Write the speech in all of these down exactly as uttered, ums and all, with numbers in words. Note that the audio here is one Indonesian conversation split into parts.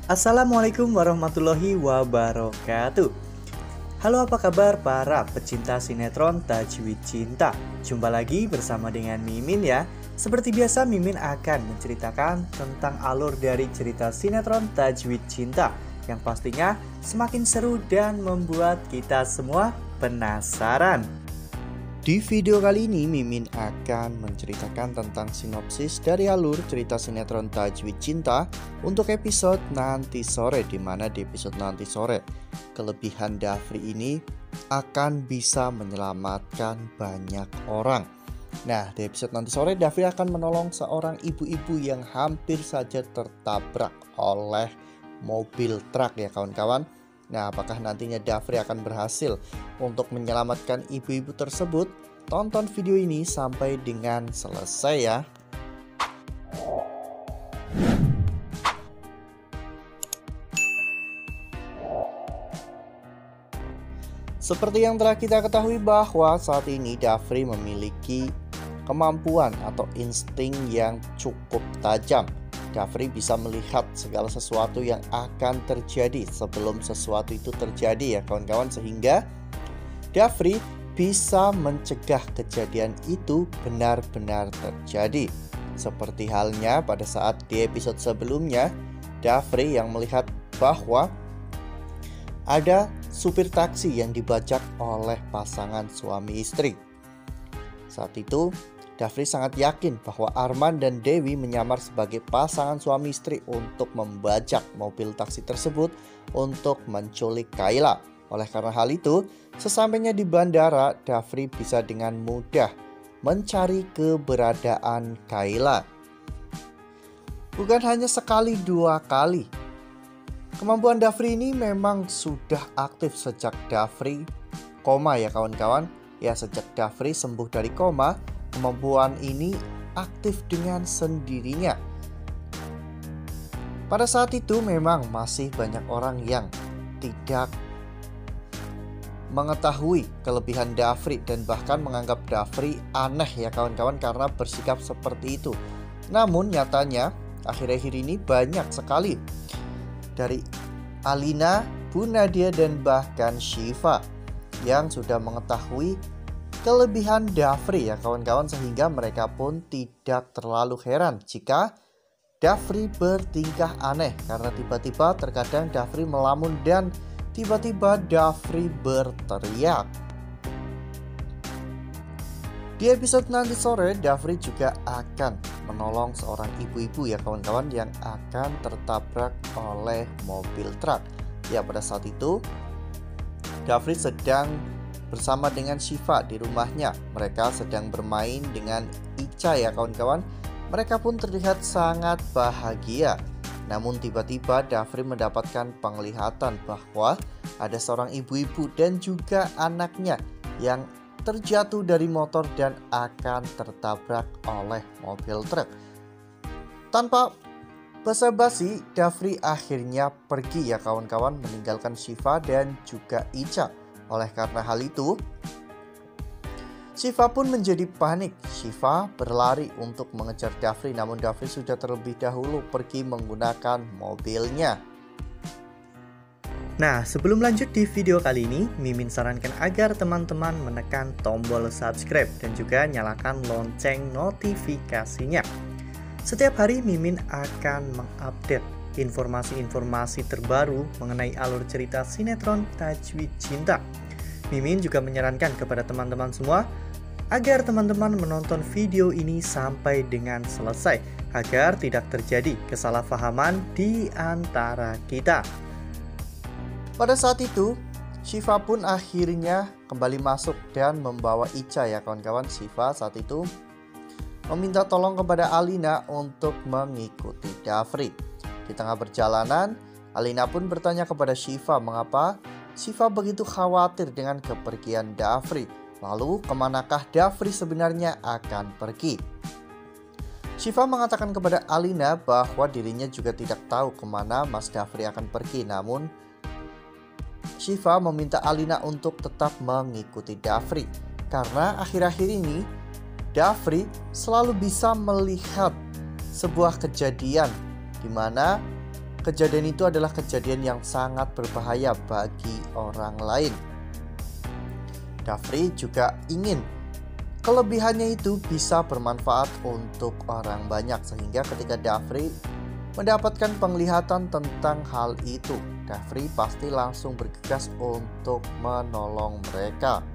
Assalamualaikum warahmatullahi wabarakatuh. Halo, apa kabar para pecinta sinetron Tajwid Cinta? Jumpa lagi bersama dengan Mimin ya. Seperti biasa, Mimin akan menceritakan tentang alur dari cerita sinetron Tajwid Cinta yang pastinya semakin seru dan membuat kita semua penasaran. Di video kali ini, Mimin akan menceritakan tentang sinopsis dari alur cerita sinetron Tajwid Cinta untuk episode nanti sore, di mana di episode nanti sore kelebihan Dafri ini akan bisa menyelamatkan banyak orang. Nah, di episode nanti sore Dafri akan menolong seorang ibu-ibu yang hampir saja tertabrak oleh mobil truk ya kawan-kawan. Nah, apakah nantinya Dafri akan berhasil untuk menyelamatkan ibu-ibu tersebut? Tonton video ini sampai dengan selesai ya. Seperti yang telah kita ketahui bahwa saat ini Dafri memiliki kemampuan atau insting yang cukup tajam. Dafri bisa melihat segala sesuatu yang akan terjadi sebelum sesuatu itu terjadi ya kawan-kawan, sehingga Dafri bisa mencegah kejadian itu benar-benar terjadi. Seperti halnya pada saat di episode sebelumnya, Dafri yang melihat bahwa ada supir taksi yang dibajak oleh pasangan suami istri. Saat itu Dafri sangat yakin bahwa Arman dan Dewi menyamar sebagai pasangan suami istri untuk membajak mobil taksi tersebut untuk menculik Kayla. Oleh karena hal itu, sesampainya di bandara, Dafri bisa dengan mudah mencari keberadaan Kayla. Bukan hanya sekali dua kali. Kemampuan Dafri ini memang sudah aktif sejak Dafri koma ya kawan-kawan. Ya, sejak Dafri sembuh dari koma, kemampuan ini aktif dengan sendirinya. Pada saat itu memang masih banyak orang yang tidak mengetahui kelebihan Dafri dan bahkan menganggap Dafri aneh ya kawan-kawan karena bersikap seperti itu. Namun nyatanya akhir-akhir ini banyak sekali dari Alina, Bu Nadia dan bahkan Syifa yang sudah mengetahui kelebihan Dafri ya kawan-kawan, sehingga mereka pun tidak terlalu heran jika Dafri bertingkah aneh karena tiba-tiba terkadang Dafri melamun dan tiba-tiba Dafri berteriak. Di episode nanti sore, Dafri juga akan menolong seorang ibu-ibu ya kawan-kawan yang akan tertabrak oleh mobil truk. Ya, pada saat itu Dafri sedang bersama dengan Syifa di rumahnya. Mereka sedang bermain dengan Ica ya kawan-kawan. Mereka pun terlihat sangat bahagia. Namun tiba-tiba Dafri mendapatkan penglihatan bahwa ada seorang ibu-ibu dan juga anaknya yang terjatuh dari motor dan akan tertabrak oleh mobil truk. Tanpa basa-basi, Dafri akhirnya pergi ya kawan-kawan, meninggalkan Syifa dan juga Ica. Oleh karena hal itu, Syifa pun menjadi panik. Syifa berlari untuk mengejar Dafri, namun Dafri sudah terlebih dahulu pergi menggunakan mobilnya. Nah, sebelum lanjut di video kali ini, Mimin sarankan agar teman-teman menekan tombol subscribe dan juga nyalakan lonceng notifikasinya. Setiap hari Mimin akan mengupdate informasi-informasi terbaru mengenai alur cerita sinetron Tajwid Cinta. Mimin juga menyarankan kepada teman-teman semua agar teman-teman menonton video ini sampai dengan selesai agar tidak terjadi kesalahpahaman di antara kita. Pada saat itu, Syifa pun akhirnya kembali masuk dan membawa Ica ya kawan-kawan. Syifa saat itu meminta tolong kepada Alina untuk mengikuti Dafri. Di tengah perjalanan, Alina pun bertanya kepada Syifa mengapa Syifa begitu khawatir dengan kepergian Dafri. Lalu kemanakah Dafri sebenarnya akan pergi? Syifa mengatakan kepada Alina bahwa dirinya juga tidak tahu kemana Mas Dafri akan pergi. Namun Syifa meminta Alina untuk tetap mengikuti Dafri karena akhir-akhir ini Dafri selalu bisa melihat sebuah kejadian di mana kejadian itu adalah kejadian yang sangat berbahaya bagi orang lain. Dafri juga ingin kelebihannya itu bisa bermanfaat untuk orang banyak, sehingga ketika Dafri mendapatkan penglihatan tentang hal itu, Dafri pasti langsung bergegas untuk menolong mereka.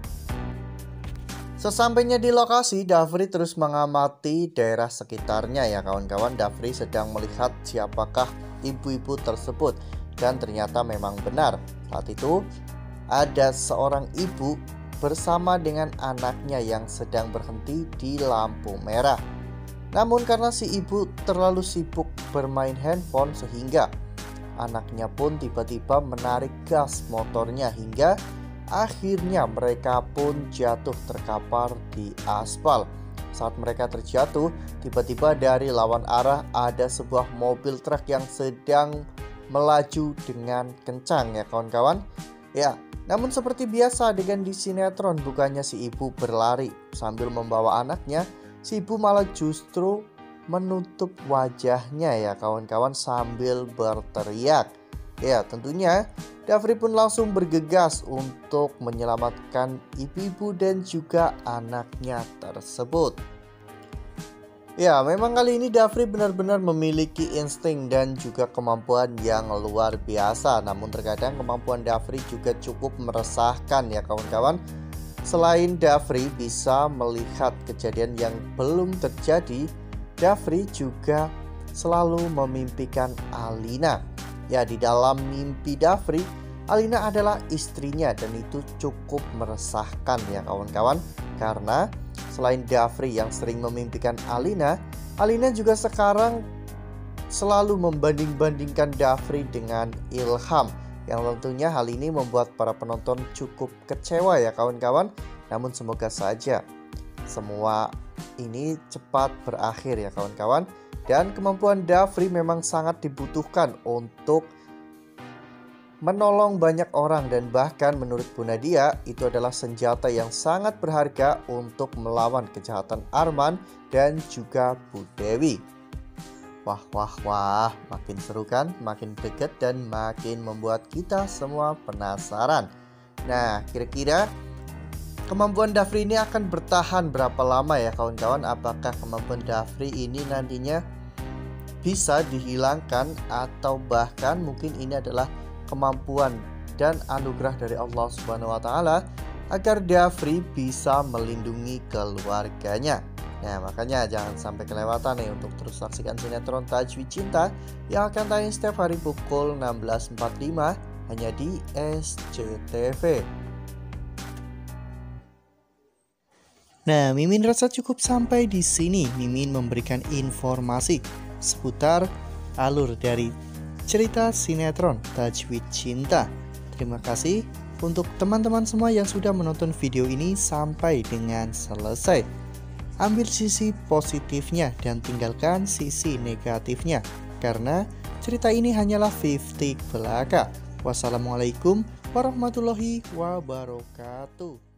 Sesampainya di lokasi, Dafri terus mengamati daerah sekitarnya ya kawan-kawan. Dafri sedang melihat siapakah ibu-ibu tersebut, dan ternyata memang benar. Saat itu ada seorang ibu bersama dengan anaknya yang sedang berhenti di lampu merah. Namun karena si ibu terlalu sibuk bermain handphone, sehingga anaknya pun tiba-tiba menarik gas motornya, hingga akhirnya mereka pun jatuh terkapar di aspal. Saat mereka terjatuh, tiba-tiba dari lawan arah ada sebuah mobil truk yang sedang melaju dengan kencang ya kawan-kawan. Ya, namun seperti biasa dengan di sinetron, bukannya si ibu berlari sambil membawa anaknya, si ibu malah justru menutup wajahnya ya kawan-kawan sambil berteriak. Ya, tentunya Dafri pun langsung bergegas untuk menyelamatkan ibu-ibu dan juga anaknya tersebut. Ya, memang kali ini Dafri benar-benar memiliki insting dan juga kemampuan yang luar biasa. Namun terkadang kemampuan Dafri juga cukup meresahkan ya kawan-kawan. Selain Dafri bisa melihat kejadian yang belum terjadi, Dafri juga selalu memimpikan Alina. Ya, di dalam mimpi Dafri, Alina adalah istrinya, dan itu cukup meresahkan ya kawan-kawan. Karena selain Dafri yang sering memimpikan Alina, Alina juga sekarang selalu membanding-bandingkan Dafri dengan Ilham, yang tentunya hal ini membuat para penonton cukup kecewa ya kawan-kawan. Namun semoga saja semua ini cepat berakhir ya kawan-kawan. Dan kemampuan Dafri memang sangat dibutuhkan untuk menolong banyak orang, dan bahkan menurut Bu Nadia itu adalah senjata yang sangat berharga untuk melawan kejahatan Arman dan juga Bu Dewi. Wah wah wah, makin seru kan, makin dekat dan makin membuat kita semua penasaran. Nah, kira-kira kemampuan Dafri ini akan bertahan berapa lama ya kawan-kawan? Apakah kemampuan Dafri ini nantinya bisa dihilangkan, atau bahkan mungkin ini adalah kemampuan dan anugerah dari Allah Subhanahu wa taala agar Dafri bisa melindungi keluarganya. Nah, makanya jangan sampai kelewatan nih untuk terus saksikan sinetron Tajwid Cinta yang akan tayang setiap hari pukul enam belas empat puluh lima hanya di S C T V. Nah, Mimin rasa cukup sampai di sini. Mimin memberikan informasi seputar alur dari cerita sinetron Tajwid Cinta. Terima kasih untuk teman-teman semua yang sudah menonton video ini sampai dengan selesai. Ambil sisi positifnya dan tinggalkan sisi negatifnya, karena cerita ini hanyalah lima puluh belaka. Wassalamualaikum warahmatullahi wabarakatuh.